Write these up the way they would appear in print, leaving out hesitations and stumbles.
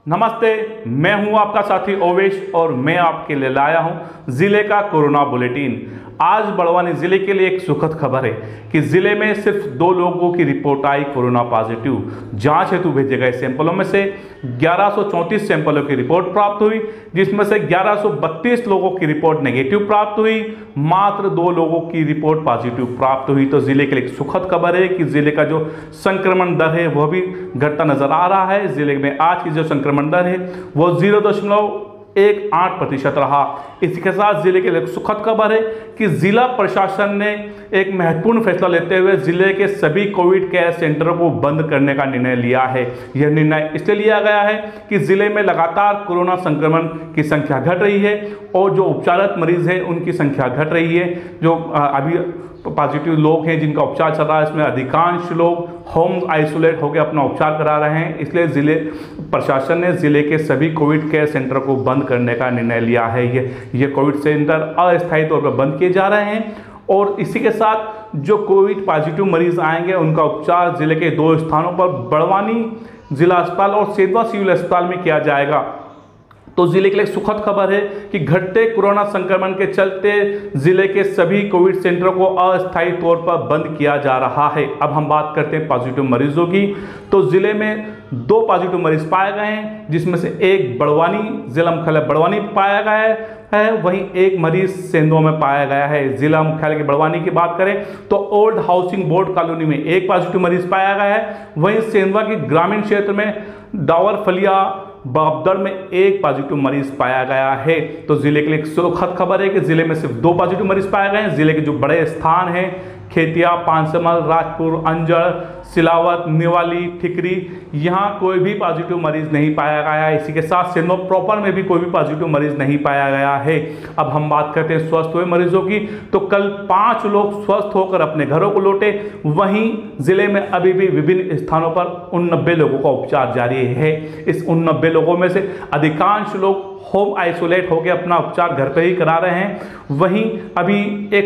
नमस्ते, मैं हूं आपका साथी ओवेश और मैं आपके लिए लाया हूं जिले का कोरोना बुलेटिन। आज बड़वानी जिले के लिए एक सुखद खबर है कि जिले में सिर्फ 2 लोगों की रिपोर्ट आई कोरोना पॉजिटिव। जांच हेतु भेजे गए सैंपलों में से 1134 सैंपलों की रिपोर्ट प्राप्त हुई, जिसमें से 1132 लोगों की रिपोर्ट नेगेटिव प्राप्त हुई, मात्र 2 लोगों की रिपोर्ट पॉजिटिव प्राप्त हुई। तो जिले के लिए एक सुखद खबर है कि जिले का जो संक्रमण दर है वह भी घटता नजर आ रहा है। जिले में आज की जो संक्रमण दर है वो 0.18% रहा। इसी के साथ जिले के लिए सुखद खबर है कि जिला प्रशासन ने एक महत्वपूर्ण फैसला लेते हुए जिले के सभी कोविड केयर सेंटरों को बंद करने का निर्णय लिया है। यह निर्णय इसलिए लिया गया है कि जिले में लगातार कोरोना संक्रमण की संख्या घट रही है और जो उपचारित मरीज हैं उनकी संख्या घट रही है। जो अभी पॉजिटिव लोग हैं जिनका उपचार चल रहा है, इसमें अधिकांश लोग होम आइसोलेट होकर अपना उपचार करा रहे हैं। इसलिए जिले प्रशासन ने जिले के सभी कोविड केयर सेंटर को बंद करने का निर्णय लिया है। ये कोविड सेंटर अस्थायी तौर पर बंद किए जा रहे हैं और इसी के साथ जो कोविड पॉजिटिव मरीज आएंगे उनका उपचार जिले के 2 स्थानों पर बड़वानी जिला अस्पताल और सेंधवा सिविल अस्पताल में किया जाएगा। तो जिले के लिए सुखद खबर है कि घटते कोरोना संक्रमण के चलते जिले के सभी कोविड सेंटरों को अस्थायी तौर पर बंद किया जा रहा है। अब हम बात करते हैं पॉजिटिव मरीजों की। तो जिले में 2 पॉजिटिव मरीज पाए गए हैं, जिसमें से एक बड़वानी जिला मुख्यालय बड़वानी पाया गया है, वहीं एक मरीज सेंधवा में पाया गया है। जिला मुख्यालय की बड़वानी की बात करें तो ओल्ड हाउसिंग बोर्ड कॉलोनी में एक पॉजिटिव मरीज पाया गया है, वहीं सेंधवा के ग्रामीण क्षेत्र में डावर फलिया बाबदर में एक पॉजिटिव मरीज पाया गया है। तो जिले के लिए एक सुखद खबर है कि जिले में सिर्फ 2 पॉजिटिव मरीज पाए गए हैं। जिले के जो बड़े स्थान हैं खेतिया, पांचमल, राजपुर, अंजड़, सिलावत, निवाली, ठिकरी, यहाँ कोई भी पॉजिटिव मरीज नहीं पाया गया है। इसी के साथ सेंधवा प्रॉपर में भी कोई भी पॉजिटिव मरीज नहीं पाया गया है। अब हम बात करते हैं स्वस्थ हुए मरीजों की। तो कल 5 लोग स्वस्थ होकर अपने घरों को लौटे। वहीं जिले में अभी भी विभिन्न स्थानों पर 89 लोगों का उपचार जारी है। इस 89 लोगों में से अधिकांश लोग होम आइसोलेट होकर अपना उपचार घर पर ही करा रहे हैं। वहीं अभी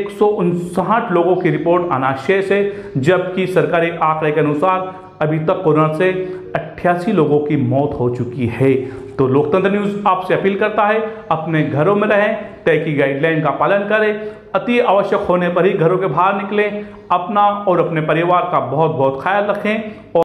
159 लोगों की रिपोर्ट आना शेष है, जबकि सरकारी आंकड़े के अनुसार अभी तक कोरोना से 88 लोगों की मौत हो चुकी है। तो लोकतंत्र न्यूज़ आपसे अपील करता है अपने घरों में रहें, तय की गाइडलाइन का पालन करें, अति आवश्यक होने पर ही घरों के बाहर निकलें, अपना और अपने परिवार का बहुत बहुत ख्याल रखें। और